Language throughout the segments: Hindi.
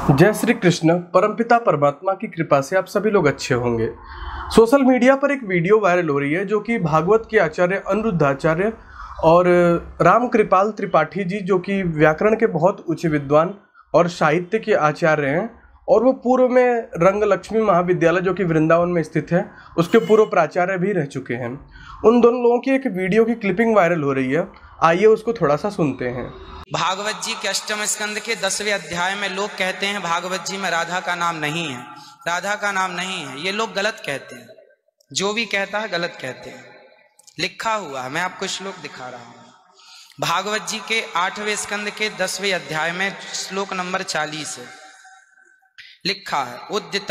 जय श्री कृष्ण। परमपिता परमात्मा की कृपा से आप सभी लोग अच्छे होंगे। सोशल मीडिया पर एक वीडियो वायरल हो रही है जो कि भागवत के आचार्य अनिरुद्धाचार्य और राम कृपाल त्रिपाठी जी, जो कि व्याकरण के बहुत उच्च विद्वान और साहित्य के आचार्य हैं, और वो पूर्व में रंग लक्ष्मी महाविद्यालय जो कि वृंदावन में स्थित है उसके पूर्व प्राचार्य भी रह चुके हैं। उन दोनों लोगों की एक वीडियो की क्लिपिंग वायरल हो रही है, आइए उसको थोड़ा सा सुनते हैं। भागवत जी के अष्टम स्कंद के 10वें अध्याय में लोग कहते हैं भागवत जी में राधा का नाम नहीं है, राधा का नाम नहीं है। ये लोग गलत कहते हैं, जो भी कहता है गलत कहते हैं। लिखा हुआ है, मैं आपको श्लोक दिखा रहा हूं। भागवत जी के 8वें स्कंद के 10वें अध्याय में श्लोक नंबर 40 है, लिखा है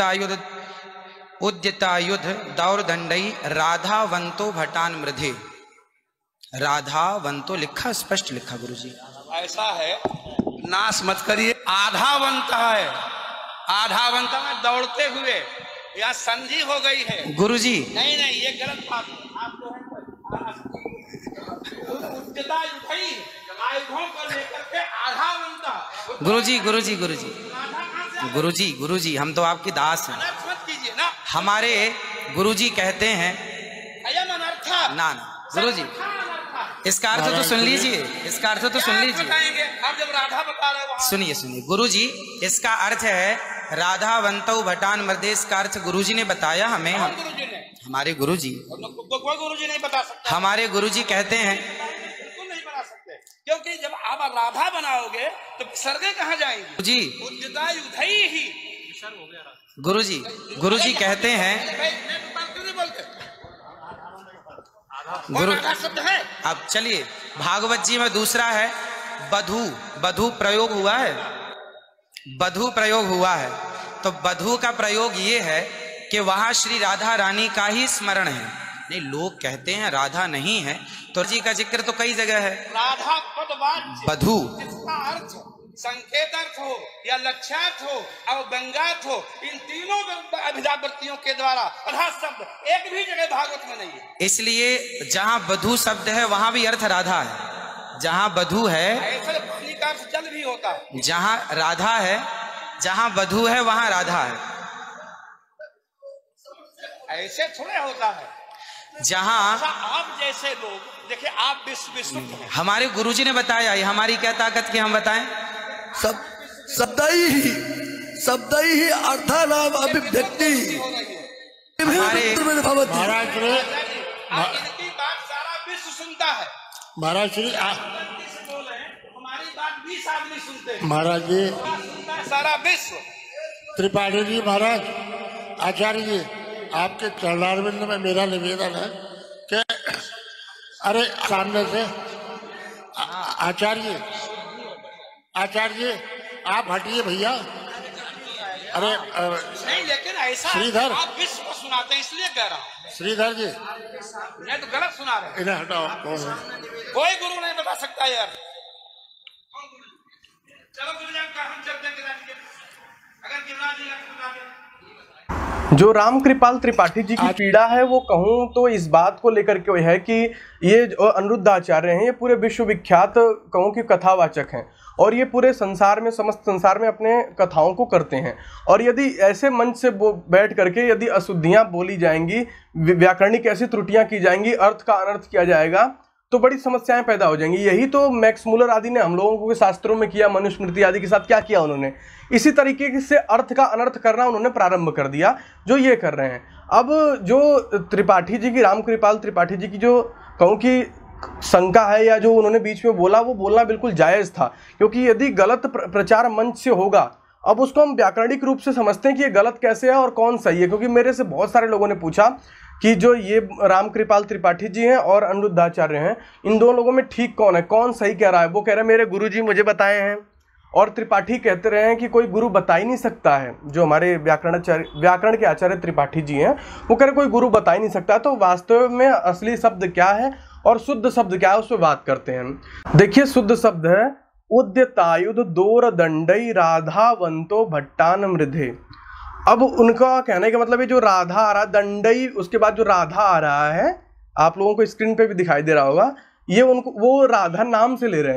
उद्यतायुध दौरदंडई राधावंतो भटान मृधे। राधावंतो लिखा, स्पष्ट लिखा गुरुजी। ऐसा है, नाश मत करिए। आधावंत है, आधावंत में दौड़ते हुए या संधि हो गई है गुरुजी। नहीं नहीं, ये गलत बात है। आप जो है आयुधों को लेकर के आधावंत। गुरुजी गुरुजी गुरुजी गुरुजी गुरुजी, हम तो आपकी दास हैं। मत कीजिए ना। हमारे गुरुजी कहते हैं अयम अनर्थ ना गुरुजी, इसका अर्थ तो सुन लीजिए, इसका अर्थ तो सुन लीजिए। आप जब राधा बता रहे हो, सुनिए सुनिए गुरुजी, इसका अर्थ है राधावंतो भटान मृधे। इसका अर्थ गुरुजी ने बताया हमें। हमारे गुरुजी, कोई गुरुजी नहीं बता सकता। हमारे गुरुजी कहते हैं बिल्कुल नहीं बता सकते, क्योंकि जब आप राधा बनाओगे तो सर्गे कहाँ जाएंगे जी। गुरुजी, गुरुजी कहते हैं गुरु। अब चलिए, भागवत जी में दूसरा है बधू। बधू प्रयोग हुआ है, बधू प्रयोग हुआ है। तो बधू का प्रयोग ये है कि वहां श्री राधा रानी का ही स्मरण है। नहीं, लोग कहते हैं राधा नहीं है, तो जी का जिक्र तो कई जगह है। राधा पदवाच्य बधू इसका अर्थ संकेतार्थ हो या लक्ष्यार्थ हो और व्यंग्यार्थ हो, इन तीनों अभिधावृत्तियों के द्वारा राधा शब्द एक भी जगह भागवत में नहीं है। इसलिए जहां बधू शब्द है वहां भी अर्थ राधा है। जहां बधू है, ऐसे पानी का अर्थ जल भी होता है। जहां राधा है, जहां बधू है वहां राधा है। ऐसे थोड़े होता है। जहां आप जैसे लोग देखिए, आप विश्व हमारे गुरुजी ने बताया, ये हमारी क्या ताकत की हम बताएं। शब्द ही अर्थानाम अभिव्यक्ति। हमारे महाराज श्री इनकी बात सारा विश्व सुनता है। महाराज श्री हमारी बात 20 आदमी सुनते हैं। महाराज जी सारा विश्व। त्रिपाठी जी, महाराज आचार्य जी, आपके चरणारविंद में मेरा निवेदन है कि अरे सामने से आचार्य जी आप हटिए भैया। अरे नहीं, लेकिन ऐसा श्रीधर, आप विश्व को सुनाते हैं इसलिए कह रहा हूँ। श्रीधर जी, नहीं तो गलत सुना रहे हैं। इन्हें हटाओ। कौन है? कोई गुरु नहीं बता सकता यार। चलो गुरुजन का हम चलते हैं, अगर गिरिराज जी आपको बता दें। जो राम कृपाल त्रिपाठी जी की पीड़ा है वो कहूँ तो इस बात को लेकर के है कि ये जो अनिरुद्धाचार्य हैं, ये पूरे विश्वविख्यात कहूँ कि कथावाचक हैं, और ये पूरे संसार में, समस्त संसार में अपने कथाओं को करते हैं। और यदि ऐसे मंच से बैठ करके यदि अशुद्धियाँ बोली जाएंगी, व्याकरणिक ऐसी त्रुटियाँ की जाएंगी, अर्थ का अनर्थ किया जाएगा, तो बड़ी समस्याएं पैदा हो जाएंगी। यही तो मैक्स मूलर आदि ने हम लोगों को शास्त्रों में किया, मनुस्मृति आदि के साथ क्या किया उन्होंने। इसी तरीके से अर्थ का अनर्थ करना उन्होंने प्रारंभ कर दिया, जो ये कर रहे हैं। अब जो त्रिपाठी जी की, राम कृपाल त्रिपाठी जी की जो कहूँ कि शंका है या जो उन्होंने बीच में बोला, वो बोलना बिल्कुल जायज़ था, क्योंकि यदि गलत प्रचार मंच से होगा, अब उसको हम व्याकरणिक रूप से समझते हैं कि ये गलत कैसे है और कौन सही है। क्योंकि मेरे से बहुत सारे लोगों ने पूछा कि जो ये राम कृपाल त्रिपाठी जी हैं और अनिरुद्धाचार्य हैं, इन दोनों लोगों में ठीक कौन है, कौन सही कह रहा है। वो कह रहे हैं मेरे गुरुजी मुझे बताए हैं, और त्रिपाठी कहते रहे हैं कि कोई गुरु बता ही नहीं सकता है। जो हमारे व्याकरण के आचार्य त्रिपाठी जी हैं, वो कह रहे कोई गुरु बता ही नहीं सकता। तो वास्तव में असली शब्द क्या है और शुद्ध शब्द क्या है, उस पर बात करते हैं। देखिए, शुद्ध शब्द है उद्यतायुध दोरदंडई राधावंतो भट्टान मृधे। अब उनका कहने का मतलब है जो राधा आ रहा, दंडई, उसके बाद जो राधा आ रहा है, आप लोगों को स्क्रीन पे भी दिखाई दे रहा होगा, ये उनको वो राधा नाम से ले रहे हैं।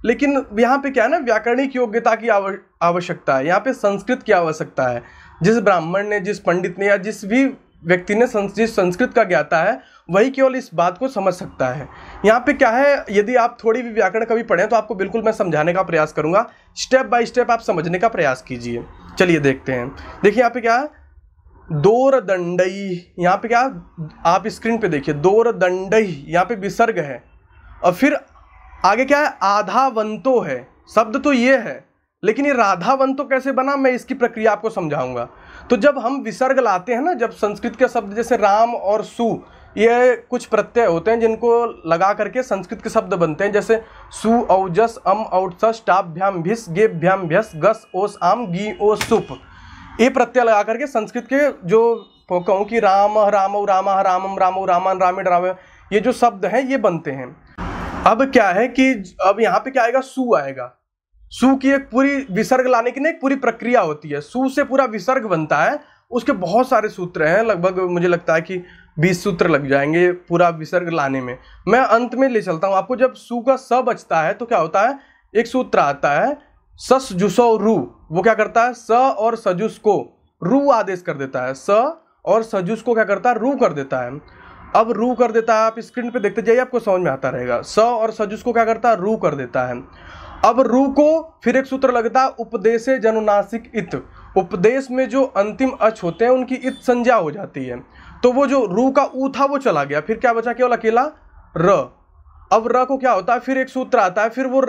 लेकिन यहाँ पे क्या है ना, व्याकरणिक योग्यता की आवश्यकता है, यहाँ पे संस्कृत की आवश्यकता है। जिस ब्राह्मण ने, जिस पंडित ने या जिस भी व्यक्ति ने जिस संस्कृत का ज्ञाता है वही केवल इस बात को समझ सकता है। यहाँ पे क्या है, यदि आप थोड़ी भी व्याकरण कभी पढ़ें तो आपको बिल्कुल मैं समझाने का प्रयास करूंगा, स्टेप बाय स्टेप आप समझने का प्रयास कीजिए। चलिए देखते हैं। देखिए यहाँ पे क्या है, दोर दंडई, यहाँ पे क्या आप स्क्रीन पे देखिए, दोर दंडई यहाँ पे विसर्ग है, और फिर आगे क्या है, आधावंतो है। शब्द तो ये है, लेकिन ये राधावंतो कैसे बना, मैं इसकी प्रक्रिया आपको समझाऊंगा। तो जब हम विसर्ग लाते हैं ना, जब संस्कृत के शब्द जैसे राम और सु, ये कुछ प्रत्यय होते हैं जिनको लगा करके संस्कृत के शब्द बनते हैं, जैसे सु औजस अम औट्स टाभ्याम भिस गेभ्याम भ्यस गस ओस आम गी ओ सुप, ये प्रत्यय लगा करके संस्कृत के जो कहूँ कि राम रामौ रामा रामम रामौ रामान रामेण राम, ये जो शब्द हैं ये बनते हैं। अब क्या है कि अब यहाँ पे क्या आएगा, सु आएगा। सु की एक पूरी विसर्ग लाने की ना एक पूरी प्रक्रिया होती है, सु से पूरा विसर्ग बनता है, उसके बहुत सारे सूत्र हैं, लगभग मुझे लगता है कि 20 सूत्र लग जाएंगे पूरा विसर्ग लाने में। मैं अंत में ले चलता हूँ आपको। जब सु का स बचता है तो क्या होता है, एक सूत्र आता है सस जुसो रू, वो क्या करता है, स और सजुस को रू आदेश कर देता है, स और सजुस को क्या करता है, रू कर देता है। अब रू कर देता है, आप स्क्रीन पे देखते जाइए आपको समझ में आता रहेगा। स और सजुस को क्या करता है, रू कर देता है। अब रू को फिर एक सूत्र लगता है उपदेशे जनुनासिक इत, उपदेश में जो अंतिम अच होते हैं उनकी इत संज्ञा हो जाती है, तो वो जो रू का ऊ था वो चला गया, फिर क्या बचा केवल अकेला र। अब र को क्या होता है, फिर एक सूत्र आता है, फिर वो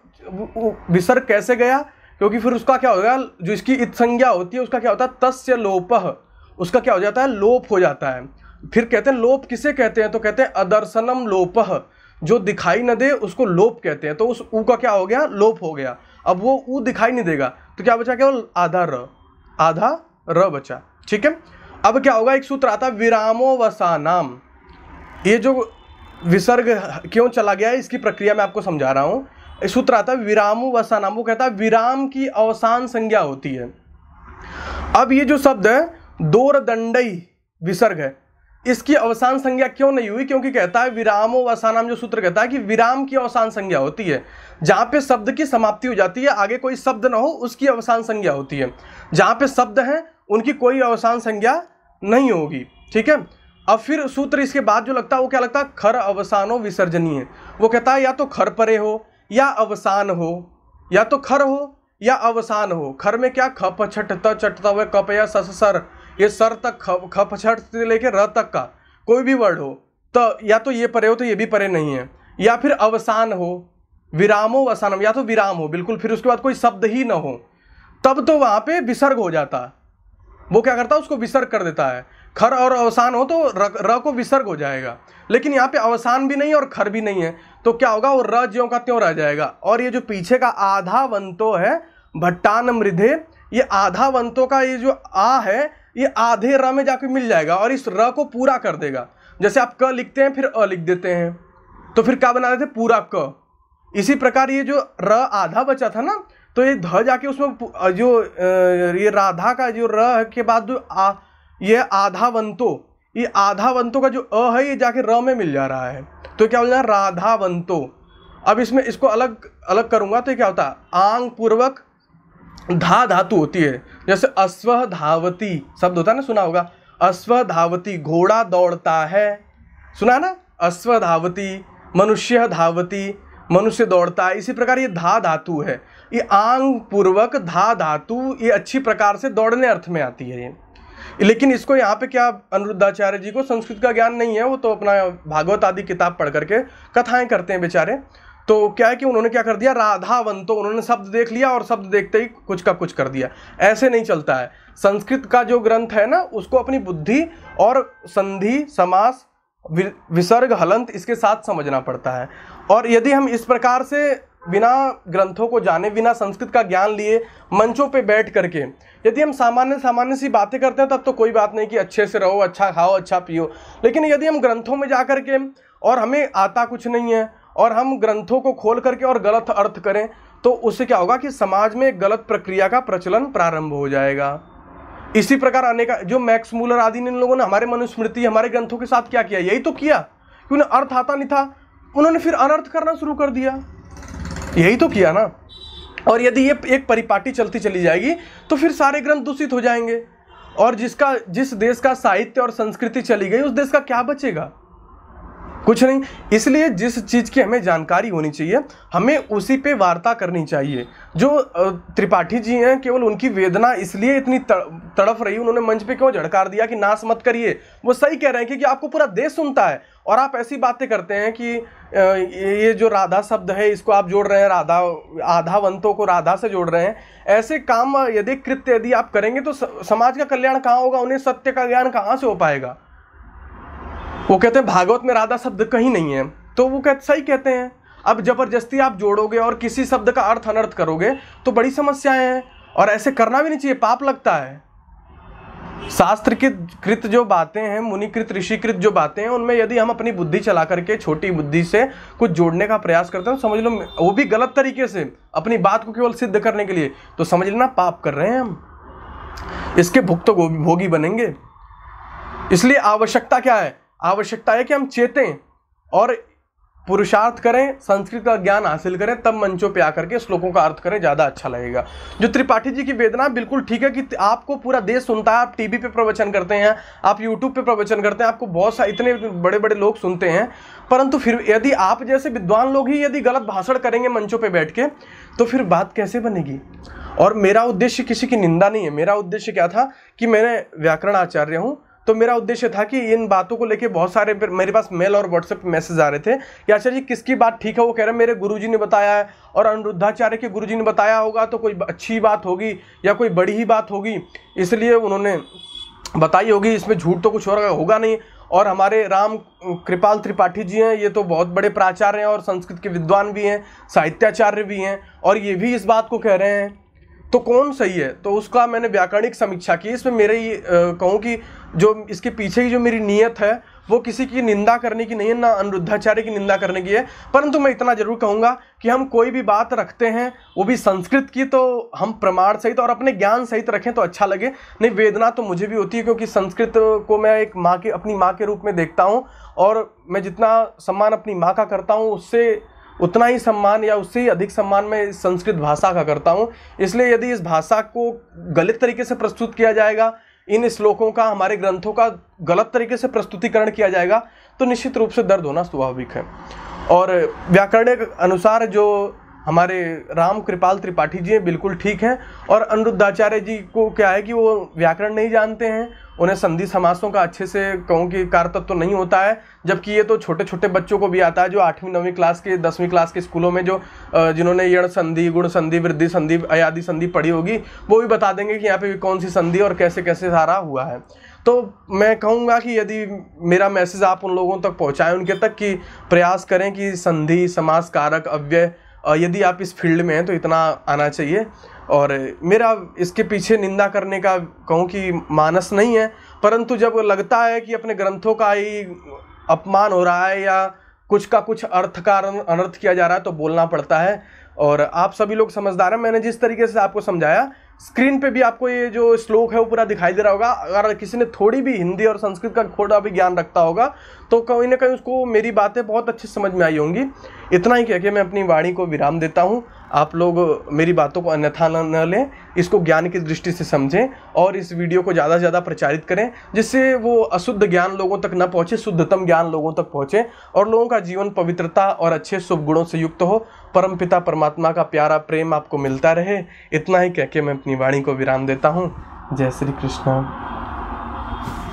र विसर्ग कैसे गया, क्योंकि फिर उसका क्या होगा, जो इसकी इत संज्ञा होती है उसका क्या होता है, तस्य लोपः, उसका क्या हो जाता है, लोप हो जाता है। फिर कहते हैं लोप किसे कहते हैं, तो कहते हैं अदर्शनम लोपः, जो दिखाई न दे उसको लोप कहते हैं। तो उस ऊ का क्या हो गया, लोप हो गया। अब वो ऊ दिखाई नहीं देगा तो क्या बचा, केवल आधा र बचा। ठीक है। अब क्या होगा, एक सूत्र आता है विरामो वसानाम, ये जो विसर्ग क्यों चला गया है इसकी प्रक्रिया मैं आपको समझा रहा हूं। एक सूत्र आता है विरामो वसानाम, वो कहता है विराम की अवसान संज्ञा होती है। अब ये जो शब्द है दोर दंडई विसर्ग है, इसकी अवसान संज्ञा क्यों नहीं हुई, क्योंकि कहता है विरामो वसानाम, जो सूत्र कहता है कि विराम की अवसान संज्ञा होती है, जहां पे शब्द की समाप्ति हो जाती है, आगे कोई शब्द ना हो उसकी अवसान संज्ञा होती है। जहां पे शब्द हैं उनकी कोई अवसान संज्ञा नहीं होगी। ठीक है। अब फिर सूत्र इसके बाद जो लगता है वो क्या लगता है, खर अवसानो विसर्जनीय, वो कहता है या तो खर परे हो या अवसान हो, या तो खर हो या अवसान हो। खर में क्या, खप छठ त चटता हुए कप या सस सर, ये सर तक खप छठ से लेके र तक का कोई भी वर्ड हो, तो या तो ये परे हो तो ये भी परे नहीं है, या फिर अवसान हो, विरामो वसानम, या तो विराम हो बिल्कुल, फिर उसके बाद कोई शब्द ही ना हो, तब तो वहां पे विसर्ग हो जाता। वो क्या करता है, उसको विसर्ग कर देता है। खर और अवसान हो तो र को विसर्ग हो जाएगा, लेकिन यहाँ पे अवसान भी नहीं और खर भी नहीं है, तो क्या होगा, वो र ज्यों का त्यों रह जाएगा। और ये जो पीछे का आधावंतो है भट्टान मृधे, ये आधावंतों का ये जो आ है ये आधे र में जाके मिल जाएगा और इस र को पूरा कर देगा। जैसे आप क लिखते हैं फिर अ लिख देते हैं तो फिर क्या बना देते, पूरा क। इसी प्रकार ये जो र आधा बचा था ना, तो ये ध जाके उसमें जो ये राधा का जो र के बाद जो ये आधावंतो, ये आधावंतों का जो अ है ये जाके र में मिल जा रहा है, तो क्या बोलना है, राधावंतो। अब इसमें इसको अलग अलग करूंगा तो क्या होता है, आंग पूर्वक धा धातु होती है। जैसे अश्व धावती शब्द होता है ना, सुना होगा, अश्व धावती घोड़ा दौड़ता है, सुना ना, अश्व धावती, मनुष्य धावती मनुष्य दौड़ता है। इसी प्रकार ये धा धातु है, ये आंग पूर्वक धा धातु ये अच्छी प्रकार से दौड़ने अर्थ में आती है ये। लेकिन इसको यहाँ पे क्या, अनिरुद्धाचार्य जी को संस्कृत का ज्ञान नहीं है, वो तो अपना भागवत आदि किताब पढ़ करके कथाएं करते हैं बेचारे। तो क्या है कि उन्होंने क्या कर दिया, राधावंतो, उन्होंने शब्द देख लिया और शब्द देखते ही कुछ का कुछ कर दिया। ऐसे नहीं चलता है। संस्कृत का जो ग्रंथ है ना, उसको अपनी बुद्धि और संधि समास विसर्ग हलंत इसके साथ समझना पड़ता है। और यदि हम इस प्रकार से बिना ग्रंथों को जाने, बिना संस्कृत का ज्ञान लिए मंचों पे बैठ करके यदि हम सामान्य सी बातें करते हैं, तब तो कोई बात नहीं कि अच्छे से रहो, अच्छा खाओ, अच्छा पियो। लेकिन यदि हम ग्रंथों में जा करके और हमें आता कुछ नहीं है और हम ग्रंथों को खोल करके और गलत अर्थ करें, तो उससे क्या होगा कि समाज में एक गलत प्रक्रिया का प्रचलन प्रारंभ हो जाएगा। इसी प्रकार अनेक जो मैक्स मूलर आदि इन लोगों ने हमारे मनुस्मृति, हमारे ग्रंथों के साथ क्या किया, यही तो किया कि उन्हें अर्थ आता नहीं था, उन्होंने फिर अनर्थ करना शुरू कर दिया। यही तो किया ना। और यदि ये एक परिपाटी चलती चली जाएगी तो फिर सारे ग्रंथ दूषित हो जाएंगे, और जिस देश का साहित्य और संस्कृति चली गई उस देश का क्या बचेगा? कुछ नहीं। इसलिए जिस चीज़ की हमें जानकारी होनी चाहिए हमें उसी पे वार्ता करनी चाहिए। जो त्रिपाठी जी हैं, केवल उनकी वेदना इसलिए इतनी तड़फ रही, उन्होंने मंच पे क्यों झड़कार दिया कि नाश मत करिए, वो सही कह रहे हैं क्योंकि आपको पूरा देश सुनता है और आप ऐसी बातें करते हैं कि ये जो राधा शब्द है इसको आप जोड़ रहे हैं राधा, आधावंतों को राधा से जोड़ रहे हैं। ऐसे काम यदि कृत्य यदि आप करेंगे तो समाज का कल्याण कहाँ होगा? उन्हें सत्य का ज्ञान कहाँ से हो पाएगा? वो कहते हैं भागवत में राधा शब्द कहीं नहीं है, तो वो सही कहते हैं। अब जबरदस्ती आप जोड़ोगे और किसी शब्द का अर्थ अनर्थ करोगे तो बड़ी समस्याएं हैं, और ऐसे करना भी नहीं चाहिए, पाप लगता है। शास्त्र कृत जो बातें हैं, मुनिकृत ऋषिकृत जो बातें हैं, उनमें यदि हम अपनी बुद्धि चला करके छोटी बुद्धि से कुछ जोड़ने का प्रयास करते हैं, समझ लो वो भी गलत तरीके से अपनी बात को केवल सिद्ध करने के लिए, तो समझ लेना पाप कर रहे हैं हम, इसके भोगी बनेंगे। इसलिए आवश्यकता क्या है? आवश्यकता है कि हम चेतें और पुरुषार्थ करें, संस्कृत का ज्ञान हासिल करें, तब मंचों पे आकर के श्लोकों का अर्थ करें, ज़्यादा अच्छा लगेगा। जो त्रिपाठी जी की वेदना बिल्कुल ठीक है कि आपको पूरा देश सुनता है, आप टीवी पे प्रवचन करते हैं, आप यूट्यूब पे प्रवचन करते हैं, आपको बहुत सारे इतने बड़े बड़े लोग सुनते हैं, परंतु फिर यदि आप जैसे विद्वान लोग ही यदि गलत भाषण करेंगे मंचों पर बैठ के तो फिर बात कैसे बनेगी? और मेरा उद्देश्य किसी की निंदा नहीं है। मेरा उद्देश्य क्या था कि मैं व्याकरण आचार्य हूँ, तो मेरा उद्देश्य था कि इन बातों को लेके बहुत सारे मेरे पास मेल और व्हाट्सएप पे मैसेज आ रहे थे कि आचार्य जी किसकी बात ठीक है? वो कह रहे हैं मेरे गुरुजी ने बताया है, और अनिरुद्धाचार्य के गुरुजी ने बताया होगा तो कोई अच्छी बात होगी या कोई बड़ी ही बात होगी, इसलिए उन्होंने बताई होगी, इसमें झूठ तो कुछ होगा नहीं। और हमारे राम कृपाल त्रिपाठी जी हैं, ये तो बहुत बड़े प्राचार्य हैं और संस्कृत के विद्वान भी हैं, साहित्याचार्य भी हैं, और ये भी इस बात को कह रहे हैं, तो कौन सही है? तो उसका मैंने व्याकरणिक समीक्षा की। इसमें मेरे ही कहूँ कि जो इसके पीछे की जो मेरी नीयत है वो किसी की निंदा करने की नहीं है, ना अनिरुद्धाचार्य की निंदा करने की है, परंतु मैं इतना जरूर कहूँगा कि हम कोई भी बात रखते हैं वो भी संस्कृत की, तो हम प्रमाण सहित और अपने ज्ञान सहित रखें तो अच्छा लगे। नहीं, वेदना तो मुझे भी होती है क्योंकि संस्कृत को मैं एक माँ के, अपनी माँ के रूप में देखता हूँ, और मैं जितना सम्मान अपनी माँ का करता हूँ उससे उतना ही सम्मान या उससे ही अधिक सम्मान मैं इस संस्कृत भाषा का करता हूँ। इसलिए यदि इस भाषा को गलत तरीके से प्रस्तुत किया जाएगा, इन श्लोकों का, हमारे ग्रंथों का गलत तरीके से प्रस्तुतिकरण किया जाएगा, तो निश्चित रूप से दर्द होना स्वाभाविक है। और व्याकरण के अनुसार जो हमारे राम कृपाल त्रिपाठी जी हैं बिल्कुल ठीक हैं, और अनिरुद्धाचार्य जी को क्या है कि वो व्याकरण नहीं जानते हैं, उन्हें संधि समासों का अच्छे से कहूँ कि कारतत्व तो नहीं होता है, जबकि ये तो छोटे छोटे बच्चों को भी आता है, जो 8वीं 9वीं क्लास के 10वीं क्लास के स्कूलों में जो जिन्होंने यण संधि, गुण संधि, वृद्धि संधि, अयादि संधि पढ़ी होगी, वो भी बता देंगे कि यहाँ पे कौन सी संधि और कैसे कैसे सारा हुआ है। तो मैं कहूँगा कि यदि मेरा मैसेज आप उन लोगों तक पहुँचाएं, उनके तक कि प्रयास करें कि संधि, समास, कारक, अव्यय, यदि आप इस फील्ड में हैं तो इतना आना चाहिए। और मेरा इसके पीछे निंदा करने का कहूँ कि मानस नहीं है, परंतु जब लगता है कि अपने ग्रंथों का ही अपमान हो रहा है या कुछ का कुछ अर्थ का अनर्थ किया जा रहा है तो बोलना पड़ता है। और आप सभी लोग समझदार हैं, मैंने जिस तरीके से आपको समझाया, स्क्रीन पे भी आपको ये जो श्लोक है वो पूरा दिखाई दे रहा होगा। अगर किसी ने थोड़ी भी हिंदी और संस्कृत का थोड़ा भी ज्ञान रखता होगा तो कहीं ना कहीं उसको मेरी बातें बहुत अच्छी समझ में आई होंगी। इतना ही कह के मैं अपनी वाणी को विराम देता हूँ। आप लोग मेरी बातों को अन्यथा न लें, इसको ज्ञान की दृष्टि से समझें और इस वीडियो को ज़्यादा से ज़्यादा प्रचारित करें, जिससे वो अशुद्ध ज्ञान लोगों तक न पहुँचे, शुद्धतम ज्ञान लोगों तक पहुँचे और लोगों का जीवन पवित्रता और अच्छे शुभ गुणों से युक्त हो। परमपिता परमात्मा का प्यारा प्रेम आपको मिलता रहे। इतना ही कह के मैं अपनी वाणी को विराम देता हूँ। जय श्री कृष्ण।